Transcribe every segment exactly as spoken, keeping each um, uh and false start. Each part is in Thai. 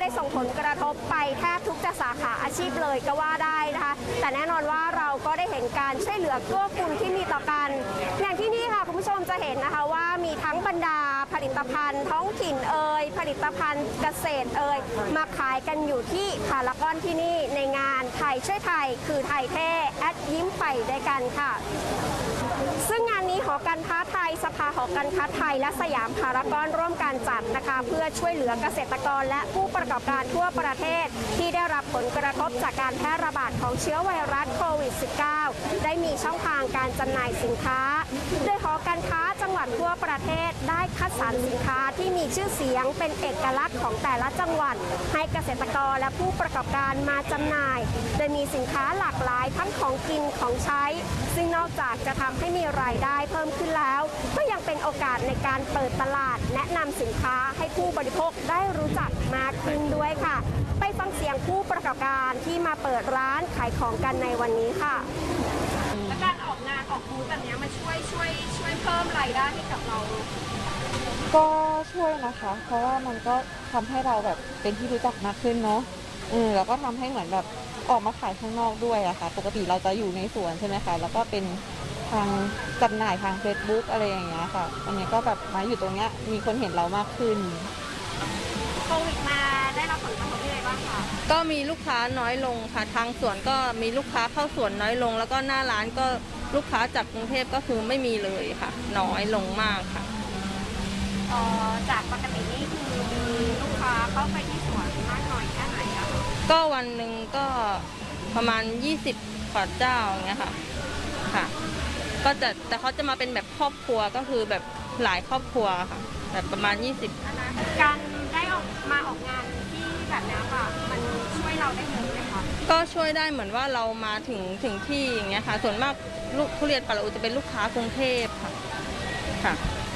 ได้ส่งผลกระทบไปแทบทุกสาขาอาชีพเลยก็ว่าได้นะคะแต่แน่นอนว่าเราก็ได้เห็นการช่วยเหลือเกื้อกูลที่มีต่อกันอย่างที่นี่ค่ะคุณผู้ชมจะเห็นนะคะว่ามีทั้งบรรดาผลิตภัณฑ์ท้องถิ่นเอ่ยผลิตภัณฑ์เกษตรเอ่ยมาขายกันอยู่ที่พารากอนที่นี่ในงานไทยช่วยไทยคือไทยเท่แอดยิ้มไปด้วยกันค่ะซึ่งงานนี้หอการค้าไทยสภาหอการค้าไทยและสยามพารากอนร่วมกันจัดนะคะเพื่อช่วยเหลือเกษตรกรและผู้ประกอบการทั่วประเทศที่ได้รับผลกระทบจากการแพร่ระบาดของเชื้อไวรัสโควิด สิบเก้า ได้มีช่องทางการจำหน่ายสินค้าโดยหอการค้าจังหวัดทั่วประเทศได้คัดสรรสินค้าที่มีชื่อเสียงเป็นเอกลักษณ์ของแต่ละจังหวัดให้เกษตรกรและผู้ประกอบการมาจำหน่ายโดยมีสินค้าหลากหลายทั้งของกินของใช้ซึ่งนอกจากจะทำให้มีรายได้เพิ่มขึ้นแล้วก็ยังเป็นโอกาสในการเปิดตลาดแนะนำสินค้าให้ผู้บริโภคได้รู้จักมากขึ้นด้วยค่ะไปฟังเสียงผู้ประกอบการที่มาเปิดร้านขายของกันในวันนี้ค่ะและการออกงานออกบูธแบบนี้มันช่วยช่วยช่วยเพิ่มรายได้ให้กับเราก็ช่วยนะคะเพราะว่ามันก็ทำให้เราแบบเป็นที่รู้จักมากขึ้นเนาะอืมแล้วก็ทำให้เหมือนแบบออกมาขายข้างนอกด้วยอะค่ะปกติเราจะอยู่ในสวนใช่ไหมคะแล้วก็เป็นทางจำหน่ายทาง Facebook อะไรอย่างเงี้ยค่ะอันนี้ก็แบบมาอยู่ตรงเนี้ยมีคนเห็นเรามากขึ้นโควิดมาได้รับผลกระทบยังไงบ้างคะก็มีลูกค้าน้อยลงค่ะทางสวนก็มีลูกค้าเข้าสวนน้อยลงแล้วก็หน้าร้านก็ลูกค้าจากกรุงเทพก็คือไม่มีเลยค่ะน้อยลงมากค่ะอ๋อจากปกตินี่คือมีลูกค้าเข้าไปที่สวนมากน้อยแค่ไหนอะก็วันหนึ่งก็ประมาณยี่สิบกว่าเจ้าอย่างเงี้ยค่ะค่ะก็จะแต่เขาจะมาเป็นแบบครอบครัวก็คือแบบหลายครอบครัวค่ะแบบประมาณยี่สิบการได้ออกมาออกงานที่แบบนี้ค่ะมันช่วยเราได้เยอะไหมคะก็ช่วยได้เหมือนว่าเรามาถึงถึงที่อย่างเงี้ยค่ะส่วนมากลูกทุเรียนปาราอูจะเป็นลูกค้ากรุงเทพค่ะค่ะ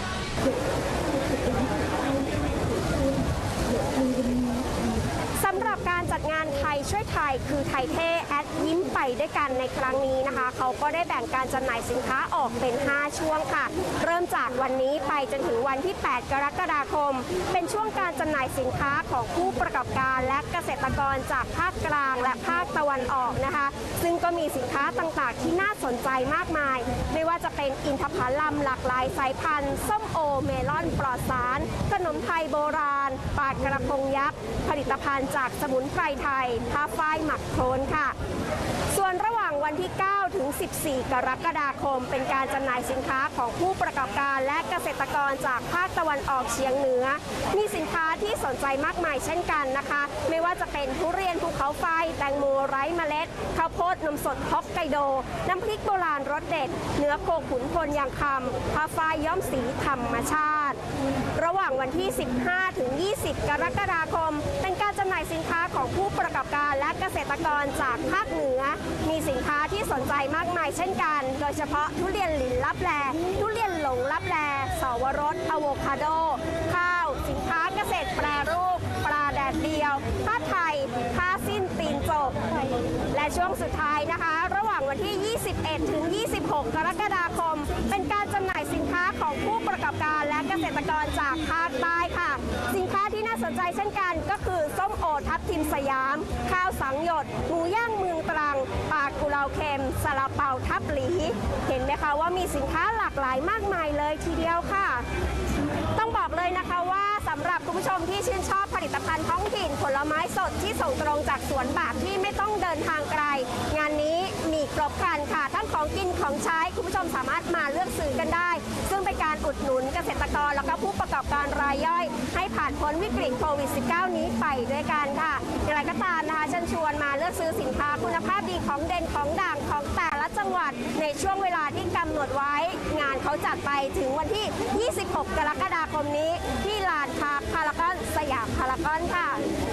สำหรับการจัดงานไทยช่วยไทยคือไทยเท่แอดยิ้มไปด้วยกันในครั้งนี้นะคะเขาก็ได้แบ่งการจำหน่ายสินค้าออกเป็นห้าช่วงค่ะเริ่มจากวันนี้ไปจนถึงวันที่แปดกรกฎาคมเป็นช่วงการจำหน่ายสินค้าของผู้ประกอบการและเกษตรกรจากภาคกลางและภาคตะวันออกนะคะซึ่งก็มีสินค้าต่างๆที่น่าสนใจมากมายไม่ว่าจะเป็นอินทผลัมหลากหลายสายพันธุ์ส้มโอเมลอนปลอดสารขนมไทยโบราณปลากระพงยักษ์ผลิตภัณฑ์จากสมุนไพรไทยผ้าฝ้ายหมักโคลนค่ะส่วนระหว่างวันที่เก้าถึงสิบสี่กรกฎาคมเป็นการจำหน่ายสินค้าของผู้ประกอบการและเกษตรกรจากภาคตะวันออกเฉียงเหนือมีสินค้าที่สนใจมากมายเช่นกันนะคะไม่ว่าจะเป็นทุเรียนภูเขาไฟแตงโมไร้เมล็ดข้าวโพดนมสดฮอกไกโดน้ำพริกโบราณรสเด็ดเนื้อโคขุนพลยางคำผ้าฝ้ายย้อมสีธรรมชาติระหว่างวันที่สิบห้าถึงยี่สิบกรกฎาคมเป็นการจำหน่ายสินค้าของผู้ประกอบการและเกษตรกรจากภาคเหนือมีสินค้าที่สนใจมากมายเช่นกันโดยเฉพาะทุเรียนหลินลับแลทุเรียนหลงลับแลสวรสอะโวคาโดข้าวสินค้าเกษตรแปรรูปปลาแดดเดียวผ้าไทยผ้าสิ้นตีนจบและช่วงสุดท้ายนะคะระหว่างวันที่ยี่สิบเอ็ดถึงยี่สิบหกกรกฎาคมเป็นการจำหน่ายสินค้าของผู้ประกอบการและเกษตรกรจากภาคใต้ค่ะสินค้าที่น่าสนใจเช่นกันก็คือส้มโอทับทิมสยามข้าวสังหยดหมูย่างเมืองตรังปลากุเลาเค็มซาลาเปาทับหลีเห็นไหมคะว่ามีสินค้าหลากหลายมากมายเลยทีเดียวค่ะต้องบอกเลยนะคะว่าสำหรับคุณผู้ชมที่ชื่นชอบผลิตภัณฑ์ท้องถิ่นผลไม้สดที่ส่งตรงจากสวนแบบที่ไม่ต้องเดินทางไกลงานนี้มีครบครันค่ะทั้งของกินของใช้คุณผู้ชมสามารถมาเลือกซื้อกันได้ซึ่งเป็นการอุดหนุนเกษตรกรแล้วก็ผู้ประกอบการรายย่อยให้ผ่านพ้นวิกฤตโควิด สิบเก้า นี้ไปด้วยกันค่ะอย่างไรก็ตามนะคะเชิญชวนมาเลือกซื้อสินค้าคุณภาพดีของเด่นของด่างของแต่ละจังหวัดในช่วงเวลาที่กำหนดไว้งานเขาจัดไปถึงวันที่ยี่สิบหกกรกฎาคมนี้ที่ลานพารากอนสยามพารากอนค่ะ